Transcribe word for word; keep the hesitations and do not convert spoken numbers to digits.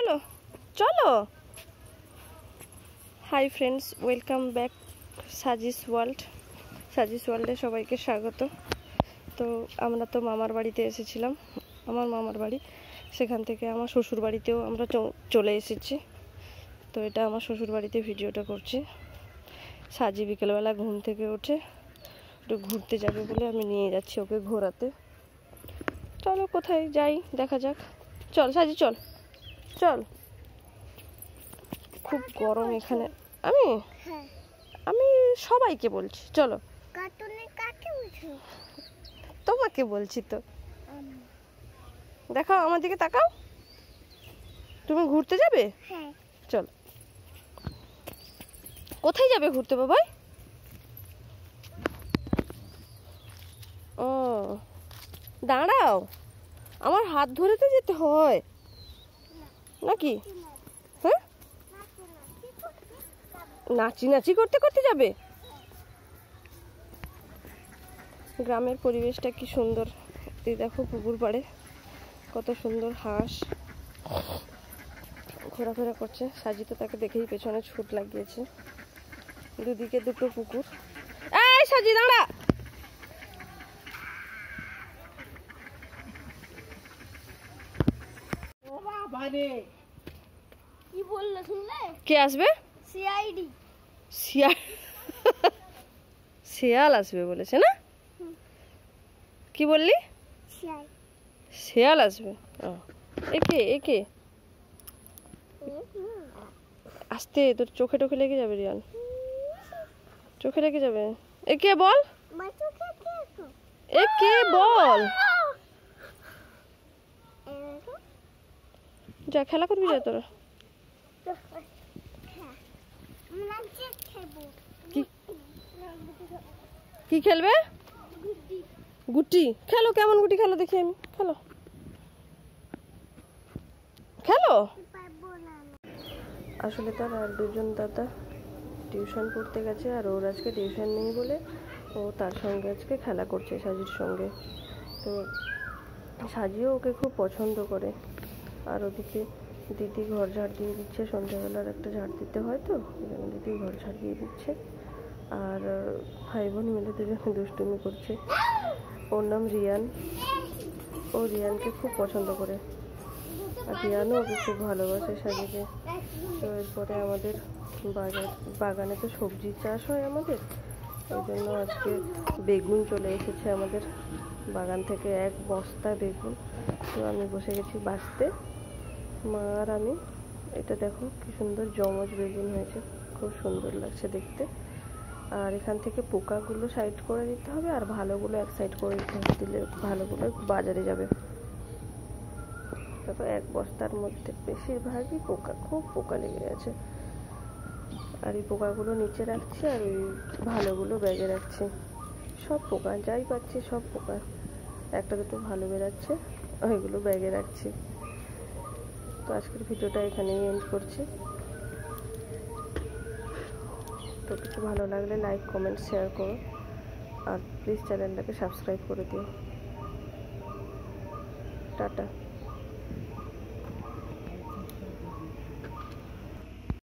চলো চলো। Hi friends, welcome back Sajis world. Sajis ওয়ার্ল্ডে সবাইকে স্বাগত। তো আমরা তো মামার বাড়িতে এসেছিলাম, আমার মামার বাড়ি, সেখান থেকে আমার শ্বশুর বাড়িতেও আমরা চলে এসেছি। তো এটা আমার শ্বশুর বাড়িতে ভিডিওটা করছি। সাজি বিকেলবেলা ঘুম থেকে উঠে একটু ঘুরতে যাবে বলে আমি নিয়ে যাচ্ছি ওকে ঘোরাতে। চলো কোথায় যাই দেখা যাক। চল সাজি, চল চল। খুব গরম এখানে। আমি আমি সবাইকে বলছি চলো। তোমাকে বলছি তো। দেখো আমার দিকে তাকাও। তুমি ঘুরতে যাবে? চল। কোথায় যাবে ঘুরতে বাবাই? ও দাঁড়াও, আমার হাত ধরে তো যেতে হয় নাকি? হ্যাঁ, নাচি নাচি করতে করতে যাবে। গ্রামের পরিবেশটা কি সুন্দর। এই দেখো পুকুর পাড়ে কত সুন্দর হাঁস ঘোরাফেরা করছে। সাজি তো তাকে দেখেই পেছনে ছুট লাগিয়েছে। দুদিকে দুটো পুকুর। এই সাজি দাঁড়া। কি বললে শুনলে? কে আসবে? সিআইডি। শিয়াল শিয়াল আসবে বলেছে না? কি বললি? শিয়াল শিয়াল আসবে। ও একে একে আসতে তোর চোখে টোখে লেগে যাবে রিয়ান, চোখে লেগে যাবে। একে বল, একে বল। যা খেলা করবি যা তোরা। কি খেলবে? গুটি খেলো। কেমন গুটি খেলো দেখি আমি। খেলো খেলো। আসলে তার আর দুজন দাদা টিউশন পড়তে গেছে, আর ওর আজকে টিউশন নেই বলে ও তার সঙ্গে আজকে খেলা করছে সাজির সঙ্গে। তো সাজিও ওকে খুব পছন্দ করে। আর ওদিকে দিদি ঘর ঝাড় দিয়ে দিচ্ছে, সন্ধ্যাবেলার একটা ঝাড় দিতে হয় তো দিদি ঘর ঝাড় দিয়ে দিচ্ছে। আর ভাই বোন মিলে দুজনে দুষ্টুমি করছে। ওর নাম রিয়ান। ও রিয়ানকে খুব পছন্দ করে, আর রিয়ানও ওকে খুব ভালোবাসে সাজিকে। তো এরপরে আমাদের বাজার বাগানে তো সবজি চাষ হয় আমাদের, ওই জন্য আজকে বেগুন চলে এসেছে আমাদের বাগান থেকে, এক বস্তা বেগুন। তো আমি বসে গেছি বাছতে, মা আর আমি। এটা দেখো কি সুন্দর জমজ বেগুন হয়েছে, খুব সুন্দর লাগছে দেখতে। আর এখান থেকে পোকাগুলো সাইড করে দিতে হবে, আর ভালোগুলো এক সাইড করে দিলে ভালোগুলো বাজারে যাবে। দেখো এক বস্তার মধ্যে বেশিরভাগই পোকা, খুব পোকা লেগে গেছে। আর এই পোকাগুলো নিচে রাখছি, আর ওই ভালোগুলো ব্যাগে রাখছি। সব পোকা যাই পাচ্ছি সব পোকা, একটা দুটো ভালো বেরাচ্ছে, ওইগুলো ব্যাগে রাখছি। তো আজকের ভিডিওটা এখানেই এন্ড করছি। তো কিছু ভালো লাগলে লাইক কমেন্ট শেয়ার করো, আর প্লিজ চ্যানেলটাকে সাবস্ক্রাইব করে দিও। টাটা।